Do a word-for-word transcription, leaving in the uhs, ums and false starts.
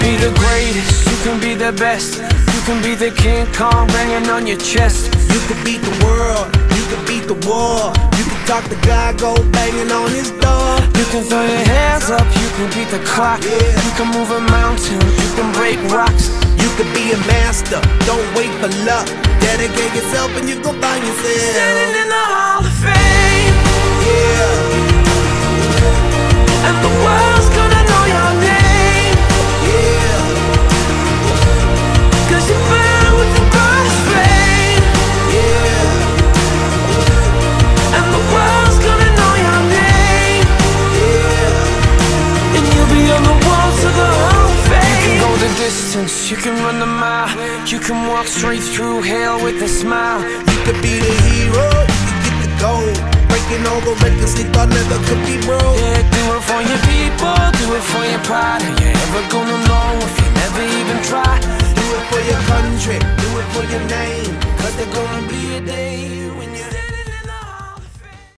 be the greatest, you can be the best. You can be the King Kong banging on your chest. You can beat the world, you can beat the war. You can talk to God, go banging on his door. You can throw your hands up, you can beat the clock. Yeah. You can move a mountain, you can break rocks. You can be a master, don't wait for luck. Dedicate yourself and you gon' find yourself Standing in the Hall of Fame. Yeah, And the world's gonna know your name. yeah, Cause you burn with the brightest flame. yeah, And the world's gonna know your name. yeah. And you'll be on the walls of the Hall of Fame. You can go the distance, you can run the mile. You can walk straight through hell with a smile. You could be the hero, you can get the gold. Breaking all the records they thought never could be broke. Yeah, do it for your people, do it for your pride. Are you ever gonna know if you never even try? Do it for your country,